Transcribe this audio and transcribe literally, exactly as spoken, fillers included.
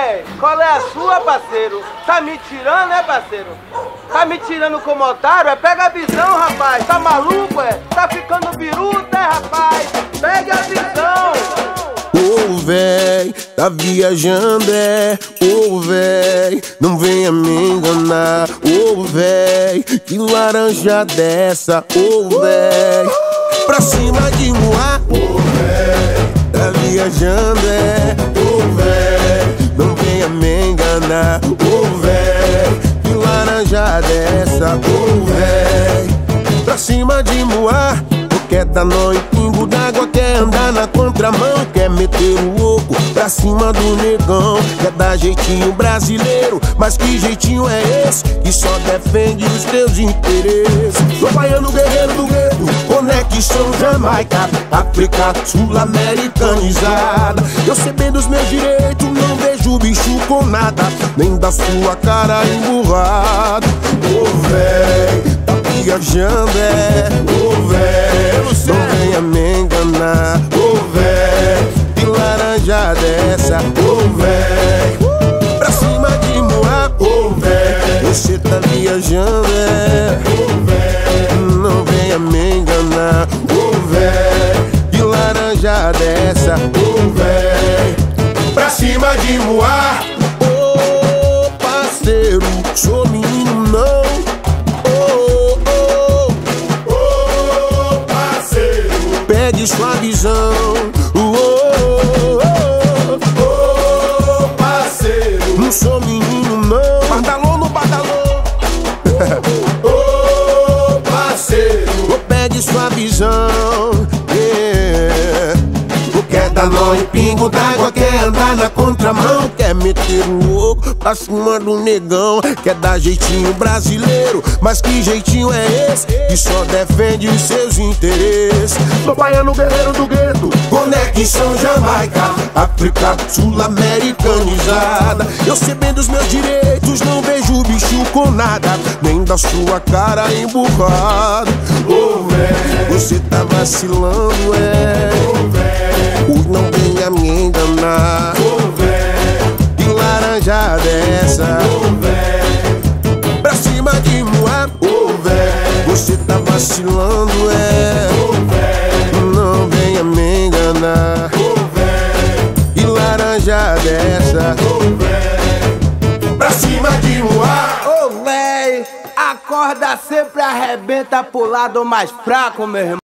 véi, qual é a sua, parceiro? Tá me tirando, é, parceiro? Tá me tirando como otário? É, pega a visão, rapaz. Tá maluco, é? Tá ficando biruta, é, rapaz? Pega a visão. Ô, oh, véi, tá viajando, é. Ô, oh, véi, não venha me enganar. Ô, oh, véi, que laranja dessa. Ô, oh, véi, pra cima de Moá. Ô, oh, véi, tá viajando, é. Ô, oh, véi, não venha me enganar. Ô, oh, véi, que laranja dessa. Ô, oh, véi, pra cima de Moá. Quer dar nó em pingo d'água, quer andar na contramão, quer meter o louco pra cima do negão. Quer dar jeitinho brasileiro, mas que jeitinho é esse que só defende os teus interesses? Sou baiano, guerreiro do gueto, conexão Jamaica, África sul-americanizada. Eu sei bem dos meus direitos, não vejo bicho com nada, nem da sua cara emburrada. Ô, véi, tá viajando, é. Ô, véi, não venha me enganar. Ô, véi, que laranja dessa. Ô, véi, pra cima de Moá. Ô, véi, você tá viajando, é. Ô, véi, não venha me enganar. Ô, véi, que laranja dessa. Ô, véi, pra cima de Moá. Ô, parceiro, sou menino não. Pegue sua visão. Oh, oh, oh, oh, oh, parceiro, não sou menino não. Badalou no badalou. Oh, parceiro, oh, pegue sua visão. Yeah. Quer dar nó em pingo d'água, quer andar na contramão, quer meter o louco pra cima do negão. Quer dar jeitinho brasileiro, mas que jeitinho é esse que só defende os seus interesses? Sou baiano, guerreiro do gueto, conexão Jamaica, África sul-americanizada. Eu sei bem dos meus direitos, não vejo bicho com nada, nem da sua cara emburrada. Oh, véi, você tá vacilando, é. Oh, véi, não venha me enganar. Oh, véi, que laranja dessa. Oh, véi, pra cima de Moá. Oh, véi, você tá vacilando, é. Oh, véi, não venha me enganar. Oh, véi, que laranja dessa. Oh, véi, pra cima de Moá. Ô, véi, a corda sempre arrebenta pro lado mais fraco, meu irmão.